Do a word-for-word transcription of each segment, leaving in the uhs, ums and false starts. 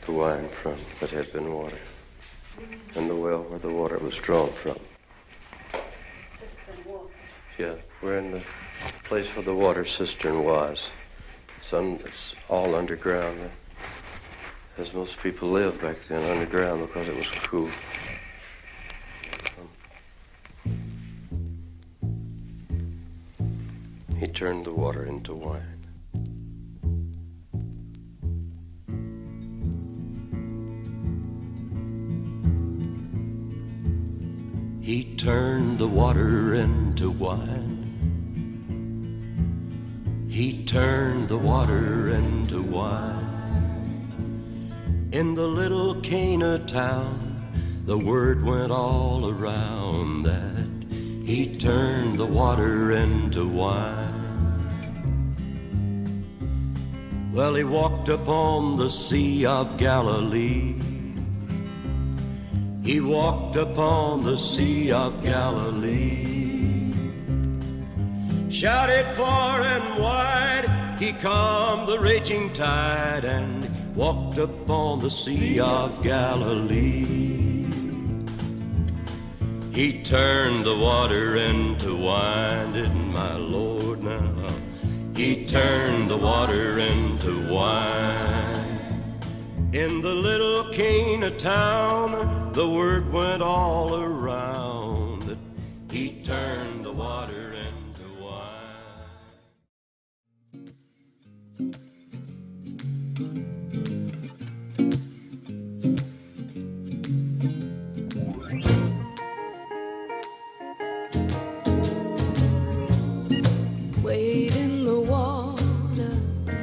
the wine from that had been water, and the well where the water was drawn from. Cistern water. Yeah, we're in the place where the water cistern was. It's, un, it's all underground, as most people lived back then, underground, because it was cool. He turned the water into wine. He turned the water into wine. He turned the water into wine. In the little Cana town, the word went all around that he turned the water into wine. Well, he walked upon the Sea of Galilee. He walked upon the Sea of Galilee. Shouted far and wide, he calmed the raging tide and walked upon the Sea of Galilee. He turned the water into wine, didn't my Lord now? He turned the water into wine. In the little Cana town, the word went all around that he turned the water into wine. Wade in the water,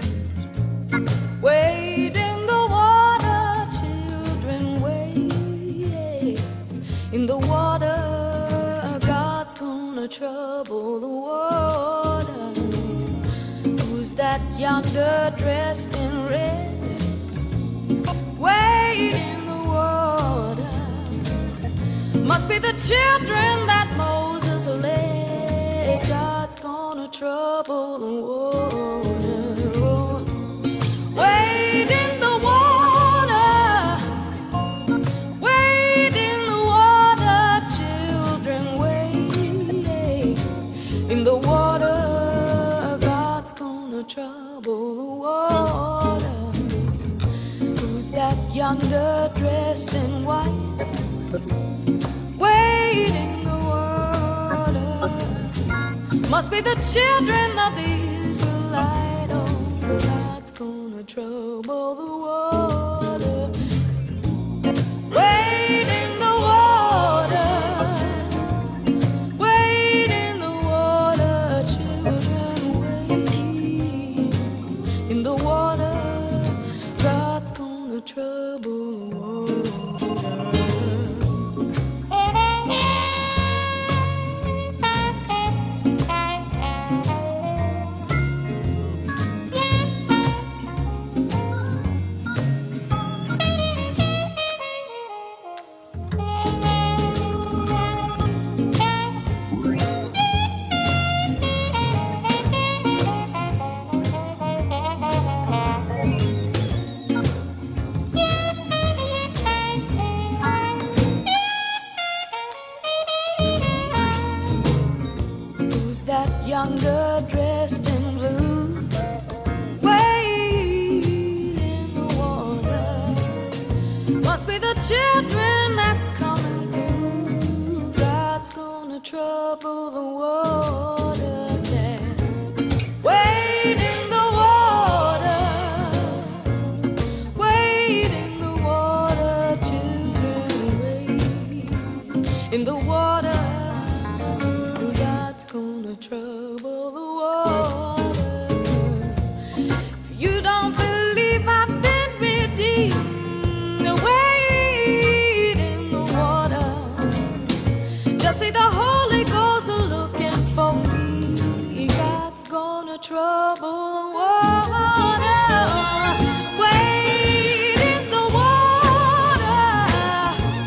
wade in the water, children, wade in the water. God's gonna trouble the water. Who's that yonder dressed in red? Wade in the water. Must be the children that Moses led. God's gonna trouble the water. Wade in the water, wade in the water, children, wade in the water. God's gonna trouble the water. Who's that yonder dressed in white? Wade in the water. Must be the children of the Israelite. Oh, God's gonna trouble the water. Wade in the water, wade in the water, children, wade in the water. God's gonna trouble the water. Yonder dressed in blue, wade in the water. Must be the children that's coming through. God's gonna trouble the water. Yeah. Wade in the water, wade in the water, children, wade in the water. God's gonna trouble the water. If you don't believe I've been redeemed, wade in the water. Just see the Holy Ghost looking for me. God's gonna trouble the water. Wade in the water,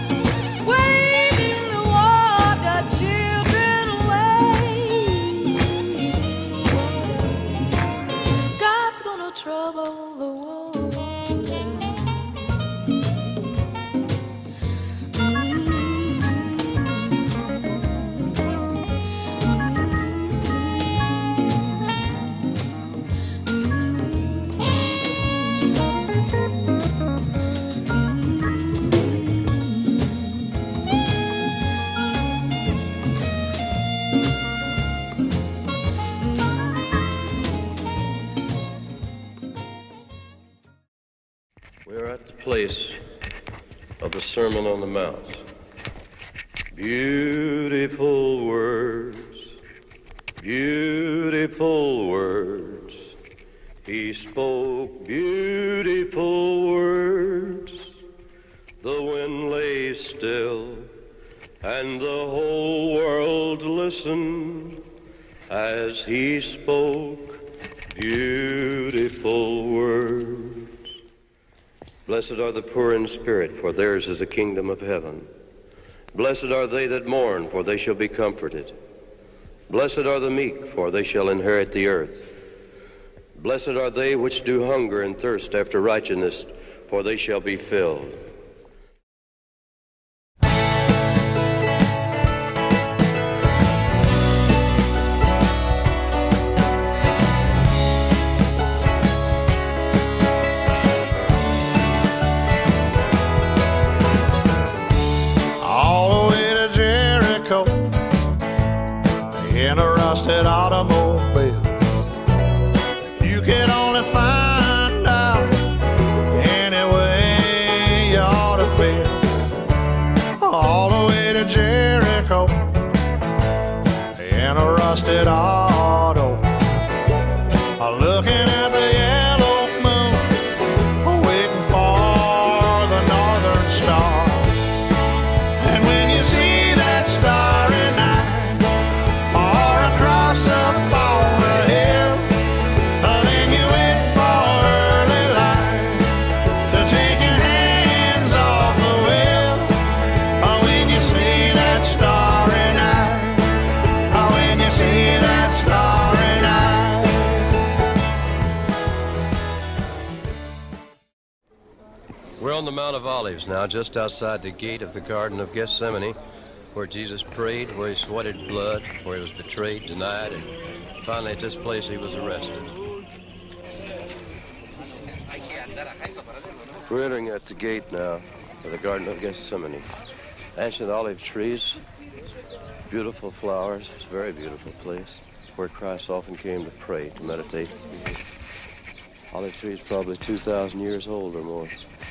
wade in the water, children, wade We're at the place of the Sermon on the Mount. Beautiful words, beautiful words. He spoke beautiful words. The wind lay still, and the whole world listened as he spoke beautiful words. Blessed are the poor in spirit, for theirs is the kingdom of heaven. Blessed are they that mourn, for they shall be comforted. Blessed are the meek, for they shall inherit the earth. Blessed are they which do hunger and thirst after righteousness, for they shall be filled. In a rusted automobile, you could only find out any way you ought to feel. All the way to Jericho in a rusted auto, looking at the yellow moon, waiting for the northern star. And when you see that starry night up on the hill, then you wait for early light to take your hands off the wheel. When you see that starry night, when you see that starry night. We're on the Mount of Olives now, just outside the gate of the Garden of Gethsemane, where Jesus prayed, where he sweated blood, where he was betrayed, denied, and finally at this place he was arrested. We're entering at the gate now of the Garden of Gethsemane. Ancient olive trees, beautiful flowers. It's a very beautiful place where Christ often came to pray, to meditate. Olive trees probably two thousand years old or more.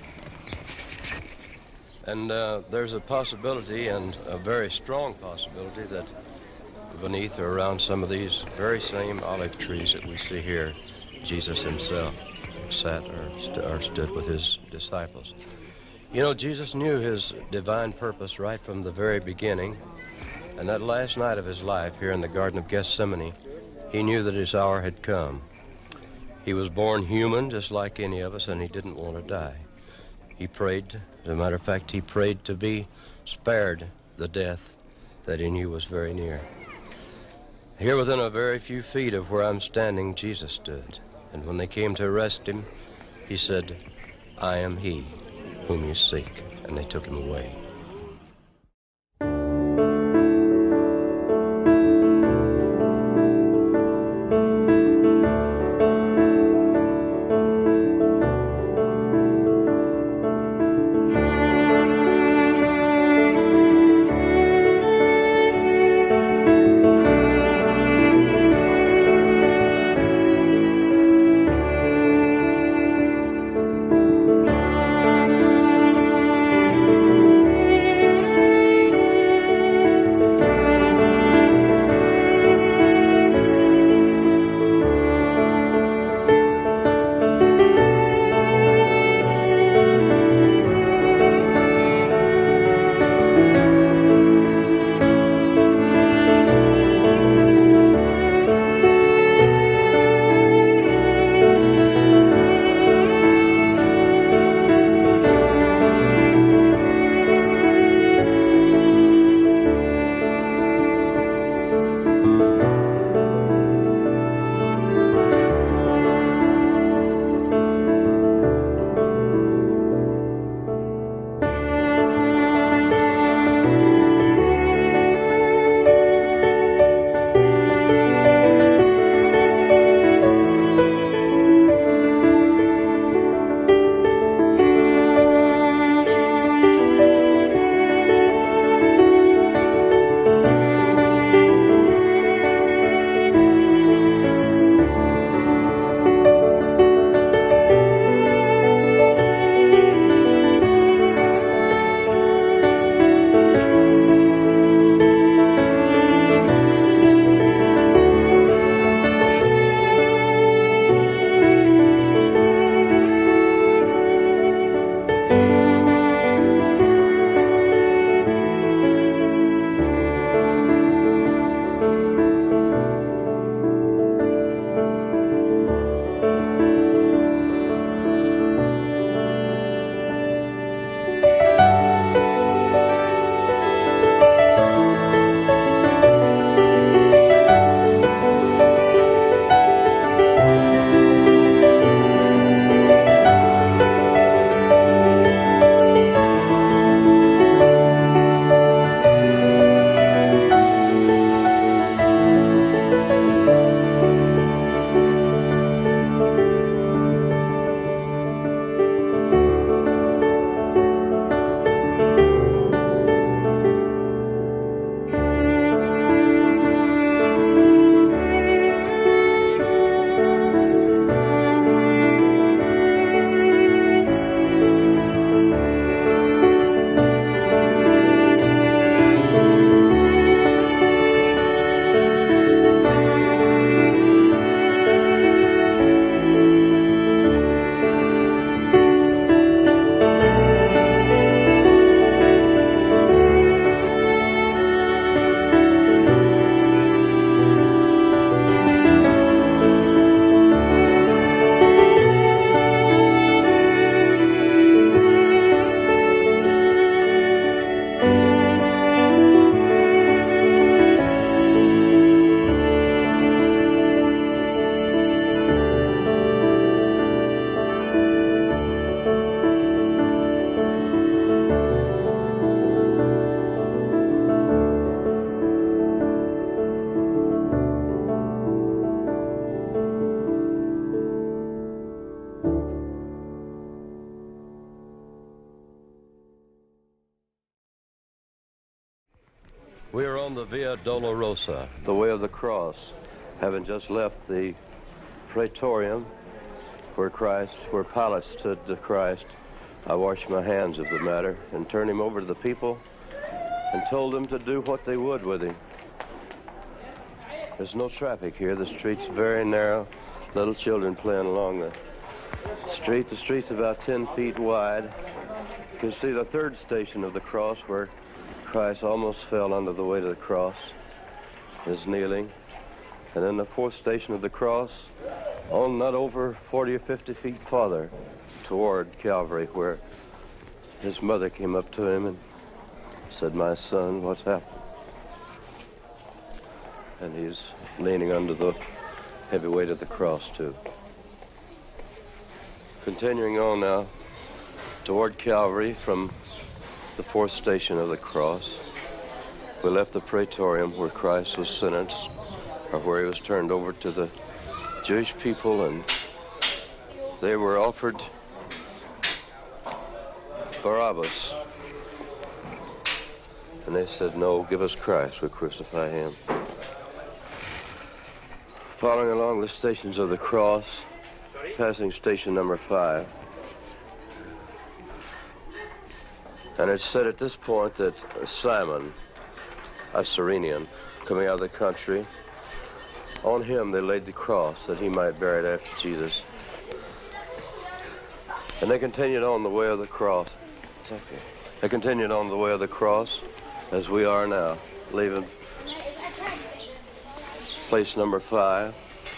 And uh, there's a possibility, and a very strong possibility, that beneath or around some of these very same olive trees that we see here, Jesus himself sat or, st- or stood with his disciples. You know, Jesus knew his divine purpose right from the very beginning, and that last night of his life here in the Garden of Gethsemane, he knew that his hour had come. He was born human, just like any of us, and he didn't want to die. He prayed, as a matter of fact, he prayed to be spared the death that he knew was very near. Here within a very few feet of where I'm standing, Jesus stood. And when they came to arrest him, he said, "I am he whom you seek." And they took him away. We are on the Via Dolorosa, the way of the cross, having just left the Praetorium where Christ, where Pilate stood to Christ. I washed my hands of the matter and turned him over to the people and told them to do what they would with him. There's no traffic here. The street's very narrow. Little children playing along the street. The street's about ten feet wide. You can see the third station of the cross where Christ almost fell under the weight of the cross, is kneeling. And then the fourth station of the cross, on not over forty or fifty feet farther toward Calvary, where his mother came up to him and said, "My son, what's happened?" And he's leaning under the heavy weight of the cross, too. Continuing on now toward Calvary from the fourth station of the cross, we left the Praetorium where Christ was sentenced, or where he was turned over to the Jewish people, and they were offered Barabbas. And they said, "No, give us Christ, we'll crucify him." Following along the stations of the cross, passing station number five. And it's said at this point that Simon, a Cyrenian, coming out of the country, on him they laid the cross that he might bear it after Jesus. And they continued on the way of the cross. Okay. They continued on the way of the cross as we are now, leaving place number five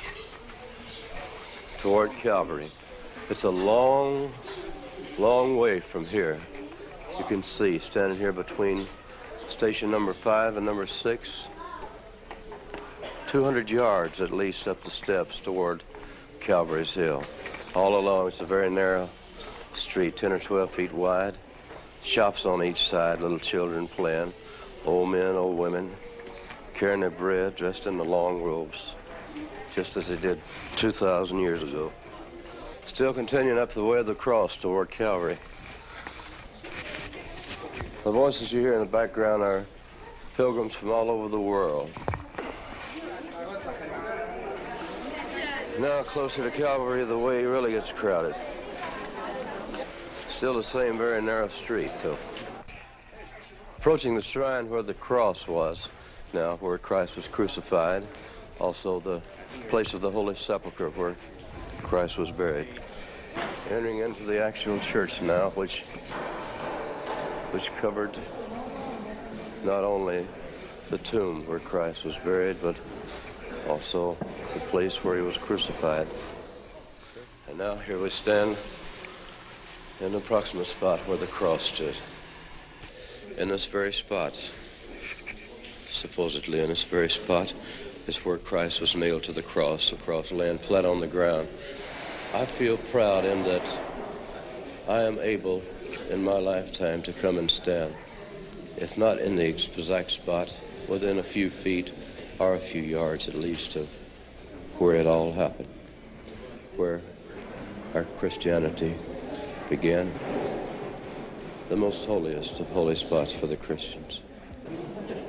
toward Calvary. It's a long, long way from here. You can see, standing here between station number five and number six, two hundred yards at least up the steps toward Calvary's Hill. All along, it's a very narrow street, ten or twelve feet wide. Shops on each side, little children playing, old men, old women, carrying their bread, dressed in the long robes, just as they did two thousand years ago. Still continuing up the way of the cross toward Calvary. The voices you hear in the background are pilgrims from all over the world. Now closer to Calvary, the way really gets crowded. Still the same very narrow street, though. Approaching the shrine where the cross was, now where Christ was crucified, also the place of the Holy Sepulchre where Christ was buried. Entering into the actual church now, which which covered not only the tomb where Christ was buried, but also the place where he was crucified. And now here we stand in the approximate spot where the cross stood. In this very spot, supposedly in this very spot, is where Christ was nailed to the cross, the cross laying flat on the ground. I feel proud in that I am able in my lifetime to come and stand, if not in the exact spot, within a few feet or a few yards at least to where it all happened, where our Christianity began, the most holiest of holy spots for the Christians.